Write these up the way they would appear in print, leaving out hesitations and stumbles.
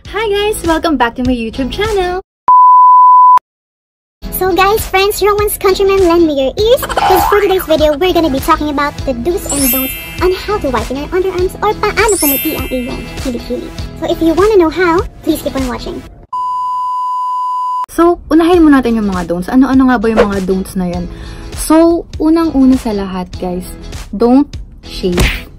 Hi guys! Welcome back to my YouTube channel! So guys, friends, Rowan's countrymen, lend me your ears, because for today's video, we're gonna be talking about the do's and don'ts on how to whiten your underarms or paano pumuti ang iyong kilikili. So if you wanna know how, please keep on watching. So, unahin mo natin yung mga don'ts. Ano-ano nga ba yung mga don'ts na yan? So, unang-una sa lahat guys, don't shave.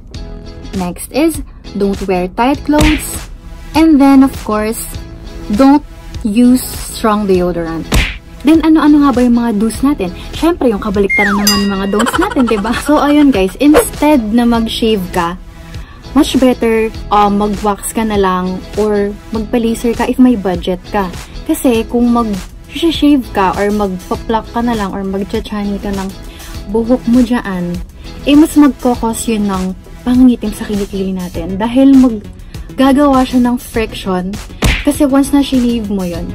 Next is, don't wear tight clothes. And then, of course, don't use strong deodorant. Then, ano-ano nga ba yung mga do's natin? Syempre, yung kabaliktaran naman yung mga don'ts natin, diba? So, ayun guys, instead na mag-shave ka, much better mag-wax ka na lang or magpa-laser ka if may budget ka. Kasi, kung mag-shave ka or magpa-pluck ka na lang or mag-chachani ka ng buhok mo dyan, eh mas magkakos yun ng pangingitim sa kilikili natin. Dahil gagawa siya ng friction. Kasi once na shave mo yun,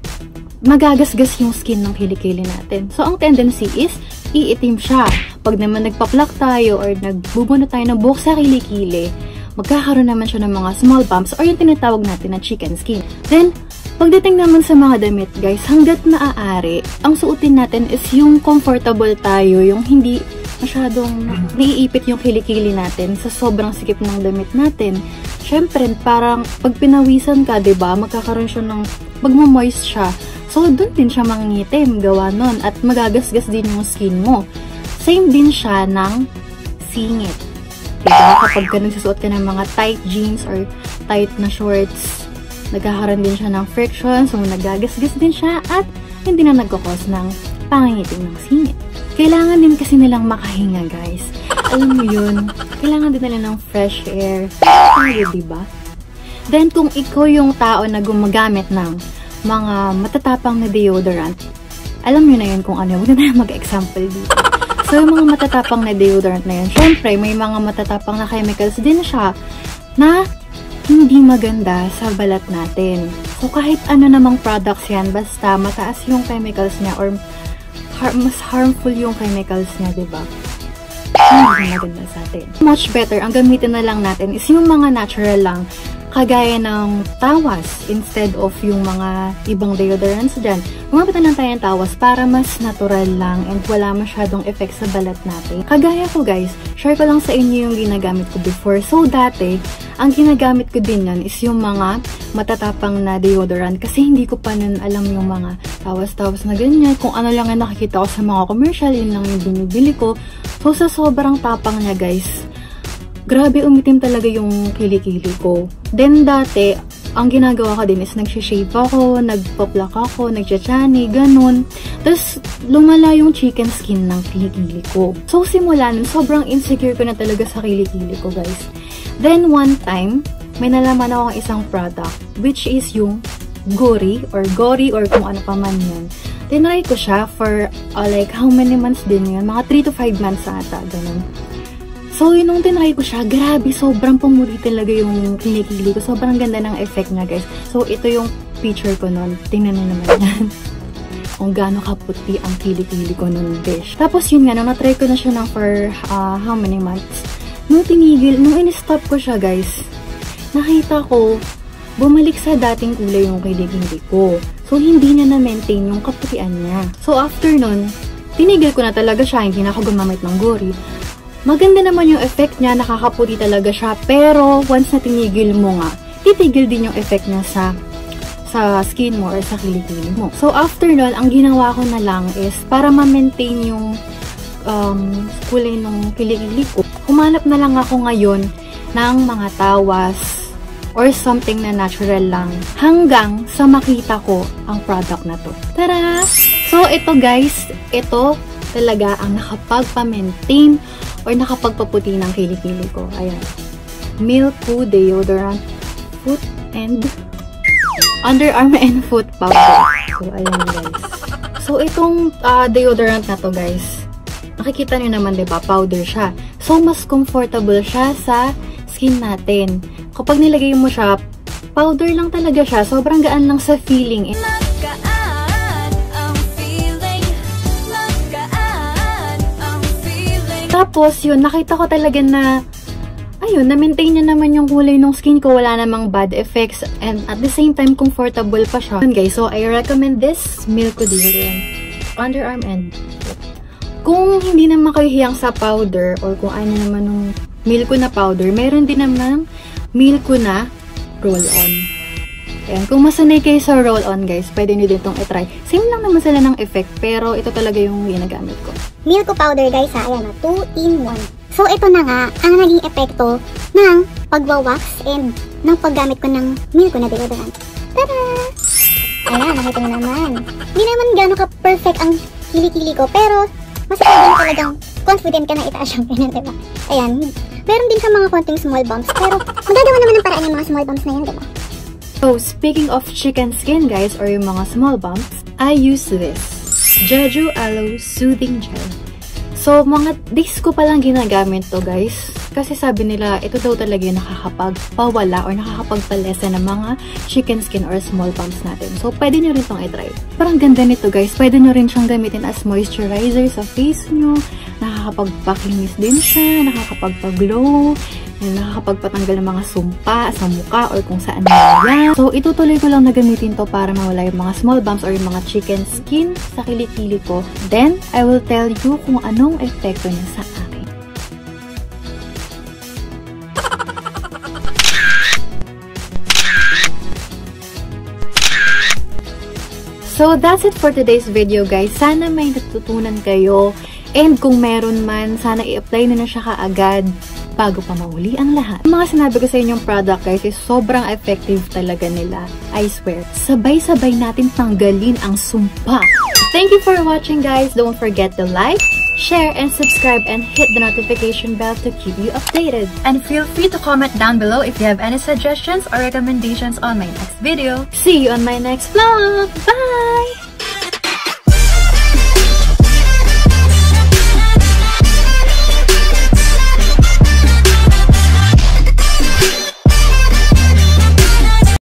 magagasgas yung skin ng kilikili natin. So, ang tendency is, iitim siya. Pag naman nagpa-pluck tayo or nagbubunot tayo ng buhok sa kilikili, magkakaroon naman siya ng mga small bumps or yung tinatawag natin na chicken skin. Then, pagdating naman sa mga damit, guys, hanggat maaari, ang suotin natin is yung comfortable tayo, yung hindi masyadong naiipit yung kilikili natin sa sobrang sikip ng damit natin. Syempre, parang pag pinawisan ka, diba, magkakaroon siya ng, magmamoist siya. So, doon din siya mangingitim, gawa nun. At magagasgas din yung skin mo. Same din siya ng singit. Diba? Kapag ka nagsusuot ka ng mga tight jeans or tight na shorts, nagkakaroon din siya ng friction. So, nagagasgas din siya at hindi na nagkakos ng pangingitim ng singit. Kailangan din kasi nilang makahinga, guys. Alam mo yun, kailangan din nila ng fresh air. Ano, diba? Then, kung ikaw yung tao na gumagamit ng mga matatapang na deodorant, alam nyo na yun kung ano. Huwag na tayo mag-example dito. So, yung mga matatapang na deodorant na yun, syempre, may mga matatapang na chemicals din siya na hindi maganda sa balat natin. So, kahit ano namang products yan, basta mataas yung chemicals niya or mas harmful yung chemicals niya, diba? Hindi maganda sa atin. Much better, ang gamitin na lang natin is yung mga natural lang, kagaya ng tawas instead of yung mga ibang deodorants dyan. Gumamit na lang tayo ng tawas para mas natural lang and wala masyadong effect sa balat natin. Kagaya ko guys, share ko lang sa inyo yung ginagamit ko before. So dati, ang ginagamit ko din yan is yung mga matatapang na deodorant kasi hindi ko pa nun alam yung mga tawas-tawas na ganyan. Kung ano lang yung nakikita ko sa mga commercial, yun lang yung binibili ko. So sa sobrang tapang niya guys, grabe umitim talaga yung kilikili ko. Then dati, ang ginagawa ko din is nagsishave ako, nagpa-pluck ako, nagchachani, ganun. Tapos lumala yung chicken skin ng kilikili ko. So simula nun, sobrang insecure ko na talaga sa kilikili ko guys. Then one time, may nalaman akong isang product which is yung Gory or kung ano pa man yan. Tinry ko siya for like how many months din yun? Mga 3 to 5 months ata, ganun. So, yun nung tinry ko siya, grabe, sobrang pumuti talaga yung kilikili ko. Sobrang ganda ng effect niya, guys. So, ito yung picture ko nun. Tingnan na naman yan. Kung gaano kaputi ang kilikili ko nun, besh. Tapos, yun nga, nung natry ko na siya ng for how many months. Nung in-stop ko siya, guys, nakita ko, bumalik sa dating kulay yung kilikili ko. So, hindi na na-maintain yung kaputian niya. So, after nun, tinigil ko na talaga siya. Hindi na ako gumamit ng Gory. Maganda naman yung effect niya, nakakaputi talaga siya. Pero, once na tinigil mo nga, titigil din yung effect niya sa skin mo or sa kilikili mo. So, after nun, ang ginawa ko na lang is, para ma-maintain yung kulay ng kilikili ko, humanap na lang ako ngayon ng mga tawas or something na natural lang hanggang sa makita ko ang product na to. Tara! So, ito guys, ito talaga ang nakapagpa-maintain or nakapagpaputi ng kilikili ko. Ayan. Milku Deodorant Foot and Underarm and Foot Powder. So, ayan guys. So, itong deodorant na to guys, nakikita nyo naman diba, powder siya. So, mas comfortable siya sa skin natin. Kapag nilagay mo siya, powder lang talaga siya. Sobrang gaan lang sa feeling. Tapos, yun, nakita ko talaga na ayun, na-maintain niya naman yung kulay ng skin ko. Wala namang bad effects. And at the same time, comfortable pa siya. Yun guys, so I recommend this Milko deodorant. Underarm and kung hindi naman kayo hiyang sa powder or kung ano naman ng Milko na powder, meron din naman Milko na roll-on. Ayan, kung masanay kayo sa roll-on guys, pwede nyo din itong itry. Same lang naman sila ng effect, pero ito talaga yung ginagamit ko. Milko powder guys ha, ayan 2-in-1. So ito na nga ang naging epekto ng pagwawax and ng paggamit ko ng Milko na deodorant. Tada! Ayan, nakita nyo naman. Hindi naman gano'n ka-perfect ang kilikili ko, pero masasabi na talagang confident ka na itaas yung ganyan, diba? Ayan, meron din sa mga konting small bumps, pero magagawa naman ng paraan yung mga small bumps na yan, diba? So, speaking of chicken skin guys, or yung mga small bumps, I use this Jeju Aloe Soothing Gel. So, mga days ko palang ginagamit to guys. Kasi sabi nila, ito daw talaga yung nakakapagpawala or nakakapagpalesa ng mga chicken skin or small bumps natin. So, pwede nyo rin itong i-try. Parang ganda nito guys. Pwede nyo rin siyang gamitin as moisturizer sa face nyo. Nakakapagpakinis din siya. Nakakapagpaglow. Nakakapagpatanggal ng mga sumpa sa mukha or kung saan yan. So, itutuloy ko lang na gamitin to para mawala yung mga small bumps or yung mga chicken skin sa kilikili ko. Then, I will tell you kung anong epekto niya sa akin. So, that's it for today's video, guys. Sana may natutunan kayo. And kung meron man, sana i-apply na siya kaagad bago pa mauli ang lahat. Yung mga sinabi ko sa inyong product, guys, is sobrang effective talaga nila. I swear. Sabay-sabay natin tanggalin ang sumpa. Thank you for watching, guys. Don't forget to like, share, and subscribe, and hit the notification bell to keep you updated. And feel free to comment down below if you have any suggestions or recommendations on my next video. See you on my next vlog. Bye!